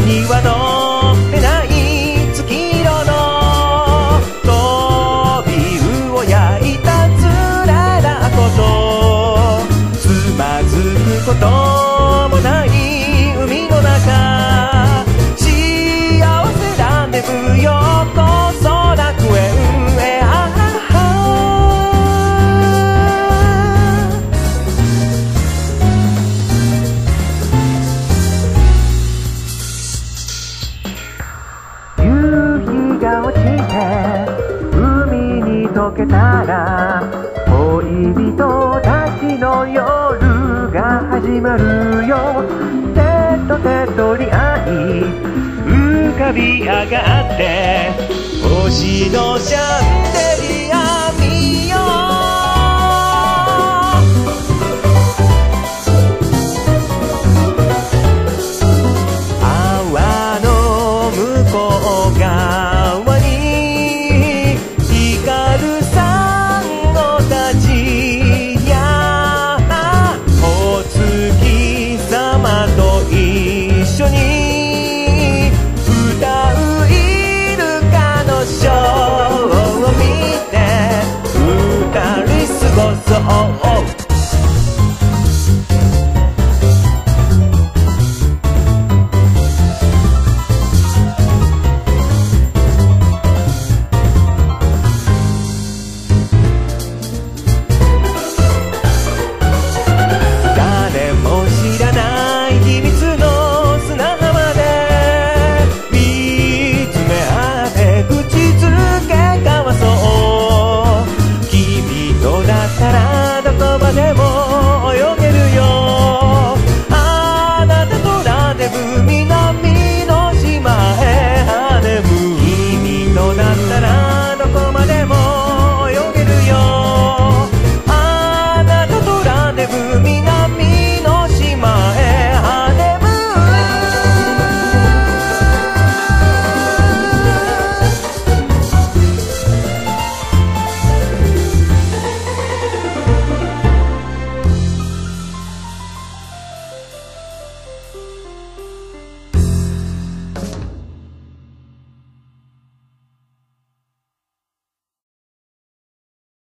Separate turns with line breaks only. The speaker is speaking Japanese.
には乗ってない月色のトビウオ焼いたつららことつまずくこともない海の中幸せランデブーようこそ楽園へが落ちて海に溶けたら恋人たちの夜が始まるよ手と手取り合い浮かび上がって星のシャン